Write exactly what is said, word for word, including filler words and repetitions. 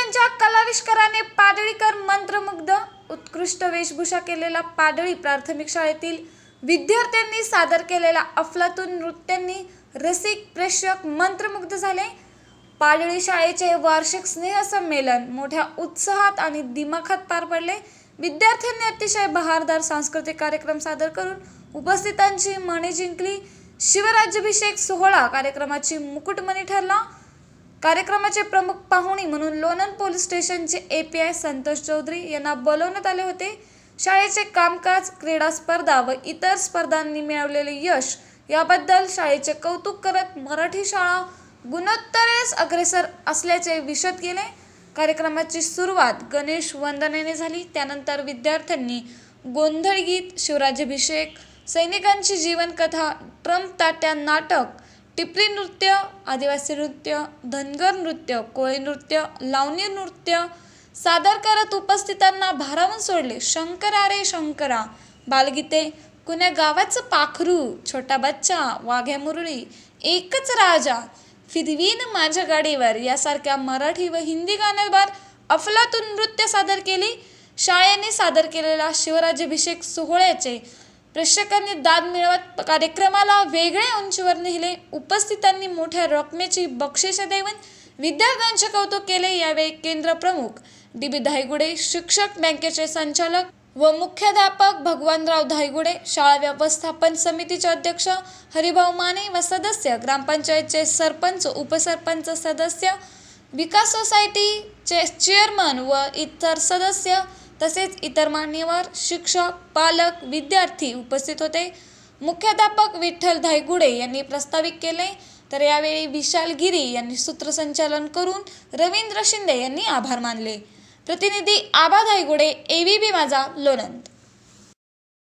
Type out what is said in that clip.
त्यांच्या कलाविष्काराने पाडळीकर मंत्रमुग्ध. उत्कृष्ट वेशभूषा केलेला पाडळी प्राथमिक शाळेतील विद्यार्थ्यांनी सादर केलेल्या अफलातून नृत्यांनी रसिक प्रेक्षक मंत्रमुग्ध झाले. पाडळी शाळेचे वार्षिक स्नेहसंमेलन मोठ्या उत्साहात आणि दिमाखात पार पडले. विद्यार्थ्यांनी अतिशय बहारदार सांस्कृतिक कार्यक्रम सादर करून उपस्थितांची मने जिंकली. शिवराज्याभिषेक सोहळा कार्यक्रमाची मुकुटमणी ठरला. कार्यक्रमाचे प्रमुख पाहुणे म्हणून लोणंद पोलीस स्टेशनचे A P I Santosh Chaudhari यांना बोलवण्यात आले होते. शाळेचे कामकाज, क्रीडा स्पर्धा व इतर स्पर्धांनी मिळवलेले यश याबद्दल शाळेचे कौतुक करत मराठी शाळा गुणोत्तरेस अग्रेसर असल्याचे विशद केले. कार्यक्रमाची सुरुवात गणेश वंदनेने झाली. त्यानंतर विद्यार्थ्यांनी गोंधळ गीत, शिवराज्याभिषेक, सैनिकांची जीवनकथा, ट्रम्प ताट्या नाटक, टिपरी नृत्य, आदिवासी नृत्य, धनगर नृत्य, कोळी नृत्य, लावणी नृत्य सादर करत उपस्थितांना भारावून सोडले. शंकरा रे शंकरा, बालगीते, कुण्या गावाचं पाखरू, छोटा बच्चा, वाघ्या मुरळी, एकच राजा, फिरवीन माझ्या गाडीवर यासारख्या मराठी व हिंदी गाण्यांवर अफलातून नृत्य सादर केली. शाळेने सादर केलेल्या शिवराज्याभिषेक सोहळ्याचे प्रेक्षकांनी दाद मिळवत कार्यक्रमाला वेगळ्या उंचीवर नेले. उपस्थितांनी मोठ्या रकमेची बक्षिसे देऊन विद्यार्थ्यांचे कौतुक केले. यावेळी केंद्र प्रमुख डी बी धायगुडे, शिक्षक बँकेचे संचालक व मुख्याध्यापक भगवानराव धायगुडे, शाळा व्यवस्थापन समितीचे अध्यक्ष हरिभाऊ माने व सदस्य, ग्रामपंचायतचे सरपंच, उपसरपंच सदस्य, विकास सोसायटीचे चेअरमन व इतर सदस्य तसेच इतर मान्यवर, शिक्षक, पालक, विद्यार्थी उपस्थित होते. मुख्याध्यापक विठ्ठल धायगुडे यांनी प्रास्ताविक केले, तर यावेळी विशाल गिरी यांनी सूत्रसंचालन करून रवींद्र शिंदे यांनी आभार मानले. प्रतिनिधी आबा धायगुडे, ए बी पी माझा, लोणंद.